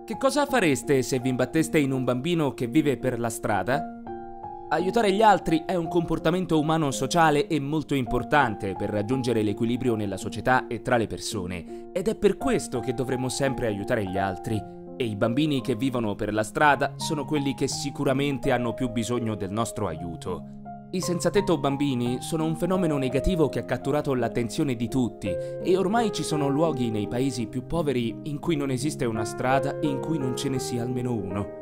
Che cosa fareste se vi imbatteste in un bambino che vive per la strada? Aiutare gli altri è un comportamento umano sociale e molto importante per raggiungere l'equilibrio nella società e tra le persone, ed è per questo che dovremmo sempre aiutare gli altri. E i bambini che vivono per la strada sono quelli che sicuramente hanno più bisogno del nostro aiuto. I senzatetto bambini sono un fenomeno negativo che ha catturato l'attenzione di tutti e ormai ci sono luoghi nei paesi più poveri in cui non esiste una strada e in cui non ce ne sia almeno uno.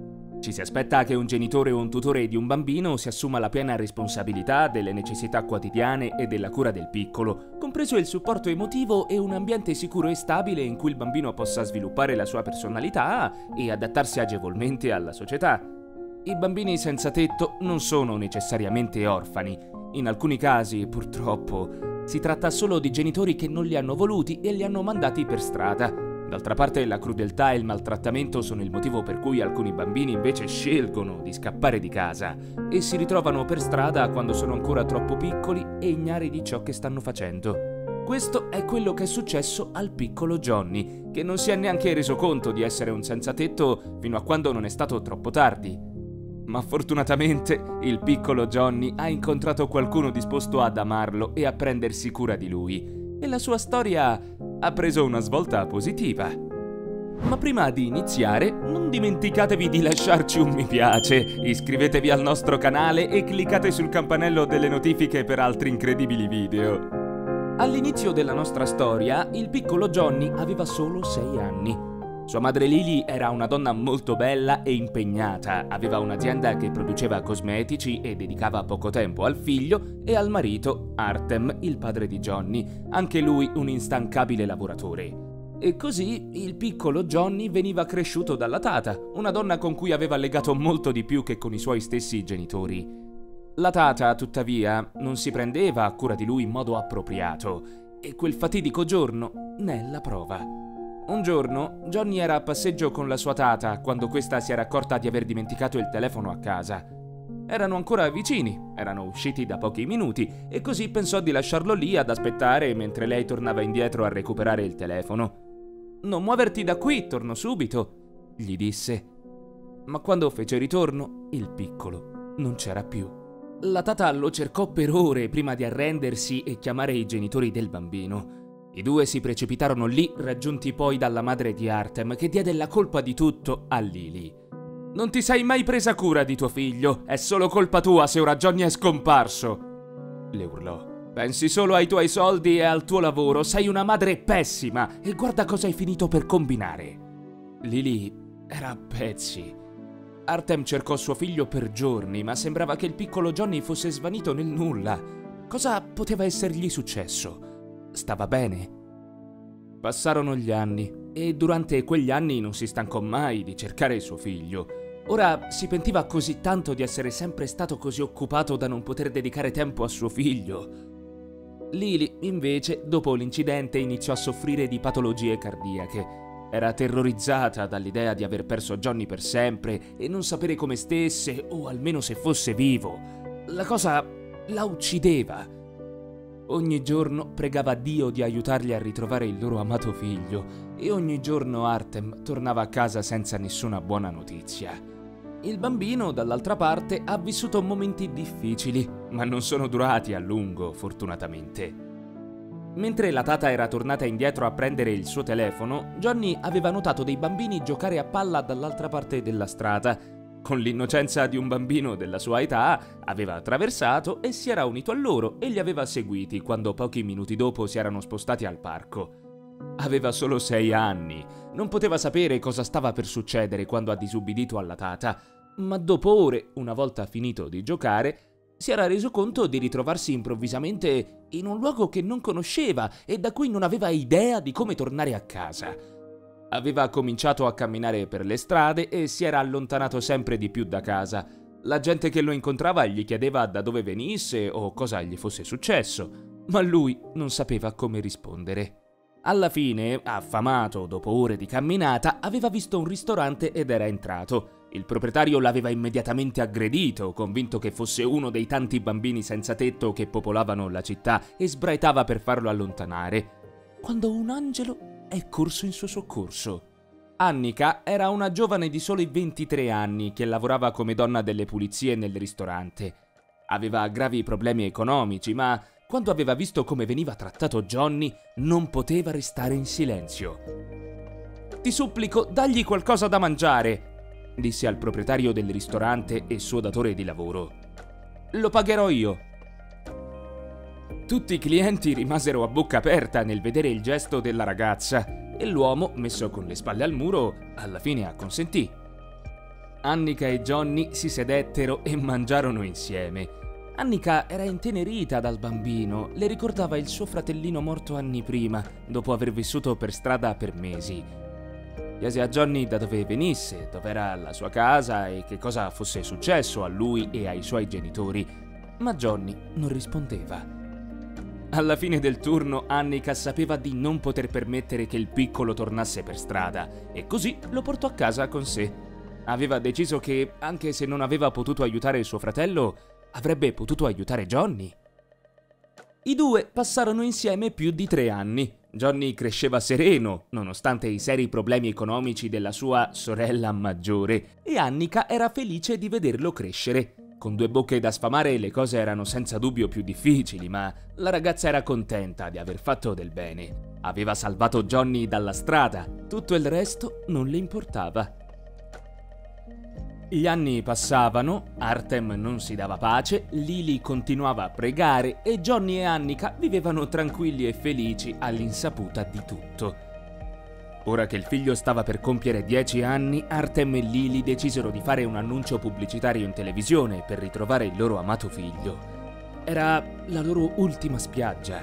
Ci si aspetta che un genitore o un tutore di un bambino si assuma la piena responsabilità delle necessità quotidiane e della cura del piccolo, compreso il supporto emotivo e un ambiente sicuro e stabile in cui il bambino possa sviluppare la sua personalità e adattarsi agevolmente alla società. I bambini senza tetto non sono necessariamente orfani. In alcuni casi, purtroppo, si tratta solo di genitori che non li hanno voluti e li hanno mandati per strada. D'altra parte, la crudeltà e il maltrattamento sono il motivo per cui alcuni bambini invece scelgono di scappare di casa e si ritrovano per strada quando sono ancora troppo piccoli e ignari di ciò che stanno facendo. Questo è quello che è successo al piccolo Johnny, che non si è neanche reso conto di essere un senzatetto fino a quando non è stato troppo tardi. Ma fortunatamente il piccolo Johnny ha incontrato qualcuno disposto ad amarlo e a prendersi cura di lui, e la sua storia ha preso una svolta positiva. Ma prima di iniziare, non dimenticatevi di lasciarci un mi piace, iscrivetevi al nostro canale e cliccate sul campanello delle notifiche per altri incredibili video. All'inizio della nostra storia, il piccolo Johnny aveva solo 6 anni. Sua madre Lily era una donna molto bella e impegnata, aveva un'azienda che produceva cosmetici e dedicava poco tempo al figlio e al marito, Artem, il padre di Johnny, anche lui un instancabile lavoratore. E così il piccolo Johnny veniva cresciuto dalla tata, una donna con cui aveva legato molto di più che con i suoi stessi genitori. La tata, tuttavia, non si prendeva a cura di lui in modo appropriato, e quel fatidico giorno ne è la prova. Un giorno, Johnny era a passeggio con la sua tata quando questa si era accorta di aver dimenticato il telefono a casa. Erano ancora vicini, erano usciti da pochi minuti e così pensò di lasciarlo lì ad aspettare mentre lei tornava indietro a recuperare il telefono. «Non muoverti da qui, torno subito», gli disse. Ma quando fece ritorno, il piccolo non c'era più. La tata lo cercò per ore prima di arrendersi e chiamare i genitori del bambino. I due si precipitarono lì, raggiunti poi dalla madre di Artem, che diede la colpa di tutto a Lily. «Non ti sei mai presa cura di tuo figlio, è solo colpa tua se ora Johnny è scomparso!» le urlò. «Pensi solo ai tuoi soldi e al tuo lavoro, sei una madre pessima e guarda cosa hai finito per combinare!» Lily era a pezzi. Artem cercò suo figlio per giorni, ma sembrava che il piccolo Johnny fosse svanito nel nulla. Cosa poteva essergli successo? Stava bene? Passarono gli anni e durante quegli anni non si stancò mai di cercare suo figlio. Ora si pentiva così tanto di essere sempre stato così occupato da non poter dedicare tempo a suo figlio. Lily, invece, dopo l'incidente iniziò a soffrire di patologie cardiache. Era terrorizzata dall'idea di aver perso Johnny per sempre e non sapere come stesse o almeno se fosse vivo. La cosa la uccideva. Ogni giorno pregava Dio di aiutarli a ritrovare il loro amato figlio e ogni giorno Artem tornava a casa senza nessuna buona notizia. Il bambino, dall'altra parte, ha vissuto momenti difficili, ma non sono durati a lungo, fortunatamente. Mentre la tata era tornata indietro a prendere il suo telefono, Johnny aveva notato dei bambini giocare a palla dall'altra parte della strada. Con l'innocenza di un bambino della sua età, aveva attraversato e si era unito a loro e li aveva seguiti quando pochi minuti dopo si erano spostati al parco. Aveva solo 6 anni, non poteva sapere cosa stava per succedere quando ha disubbidito alla tata, ma dopo ore, una volta finito di giocare, si era reso conto di ritrovarsi improvvisamente in un luogo che non conosceva e da cui non aveva idea di come tornare a casa. Aveva cominciato a camminare per le strade e si era allontanato sempre di più da casa. La gente che lo incontrava gli chiedeva da dove venisse o cosa gli fosse successo, ma lui non sapeva come rispondere. Alla fine, affamato dopo ore di camminata, aveva visto un ristorante ed era entrato. Il proprietario l'aveva immediatamente aggredito, convinto che fosse uno dei tanti bambini senza tetto che popolavano la città e sbraitava per farlo allontanare, quando un angelo è corso in suo soccorso. Annika era una giovane di soli 23 anni che lavorava come donna delle pulizie nel ristorante. Aveva gravi problemi economici, ma quando aveva visto come veniva trattato Johnny, non poteva restare in silenzio. «Ti supplico, dagli qualcosa da mangiare», disse al proprietario del ristorante e suo datore di lavoro. «Lo pagherò io». Tutti i clienti rimasero a bocca aperta nel vedere il gesto della ragazza e l'uomo, messo con le spalle al muro, alla fine acconsentì. Annika e Johnny si sedettero e mangiarono insieme. Annika era intenerita dal bambino, le ricordava il suo fratellino morto anni prima, dopo aver vissuto per strada per mesi. Chiese a Johnny da dove venisse, dov'era la sua casa e che cosa fosse successo a lui e ai suoi genitori, ma Johnny non rispondeva. Alla fine del turno Annika sapeva di non poter permettere che il piccolo tornasse per strada e così lo portò a casa con sé. Aveva deciso che, anche se non aveva potuto aiutare il suo fratello, avrebbe potuto aiutare Johnny. I due passarono insieme più di 3 anni. Johnny cresceva sereno, nonostante i seri problemi economici della sua sorella maggiore, e Annika era felice di vederlo crescere. Con 2 bocche da sfamare le cose erano senza dubbio più difficili, ma la ragazza era contenta di aver fatto del bene. Aveva salvato Johnny dalla strada, tutto il resto non le importava. Gli anni passavano, Artem non si dava pace, Lily continuava a pregare e Johnny e Annika vivevano tranquilli e felici all'insaputa di tutto. Ora che il figlio stava per compiere 10 anni, Artem e Lily decisero di fare un annuncio pubblicitario in televisione per ritrovare il loro amato figlio. Era la loro ultima spiaggia.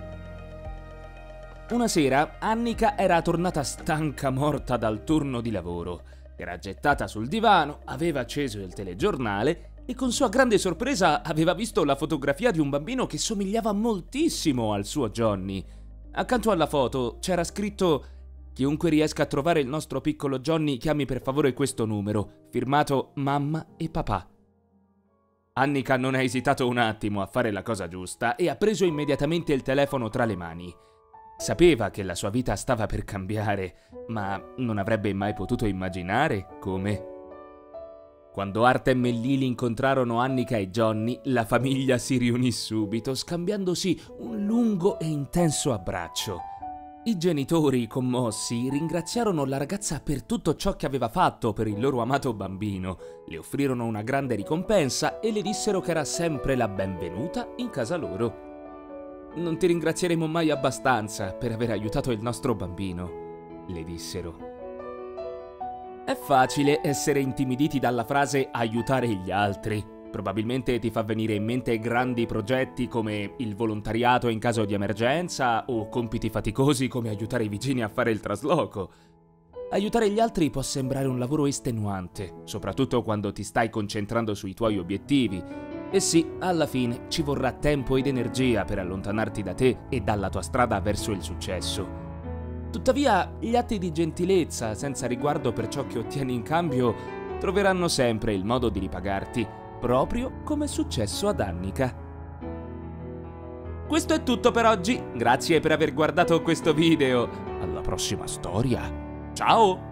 Una sera, Annika era tornata stanca morta dal turno di lavoro. Era gettata sul divano, aveva acceso il telegiornale e con sua grande sorpresa aveva visto la fotografia di un bambino che somigliava moltissimo al suo Johnny. Accanto alla foto c'era scritto: «Chiunque riesca a trovare il nostro piccolo Johnny chiami per favore questo numero», firmato mamma e papà. Annika non ha esitato un attimo a fare la cosa giusta e ha preso immediatamente il telefono tra le mani. Sapeva che la sua vita stava per cambiare, ma non avrebbe mai potuto immaginare come. Quando Artem e Lily incontrarono Annika e Johnny, la famiglia si riunì subito, scambiandosi un lungo e intenso abbraccio. I genitori, commossi, ringraziarono la ragazza per tutto ciò che aveva fatto per il loro amato bambino, le offrirono una grande ricompensa e le dissero che era sempre la benvenuta in casa loro. «Non ti ringrazieremo mai abbastanza per aver aiutato il nostro bambino», le dissero. È facile essere intimiditi dalla frase «aiutare gli altri». Probabilmente ti fa venire in mente grandi progetti come il volontariato in caso di emergenza o compiti faticosi come aiutare i vicini a fare il trasloco. Aiutare gli altri può sembrare un lavoro estenuante, soprattutto quando ti stai concentrando sui tuoi obiettivi. E sì, alla fine ci vorrà tempo ed energia per allontanarti da te e dalla tua strada verso il successo. Tuttavia, gli atti di gentilezza, senza riguardo per ciò che ottieni in cambio, troveranno sempre il modo di ripagarti, proprio come è successo ad Annika. Questo è tutto per oggi, grazie per aver guardato questo video. Alla prossima storia. Ciao!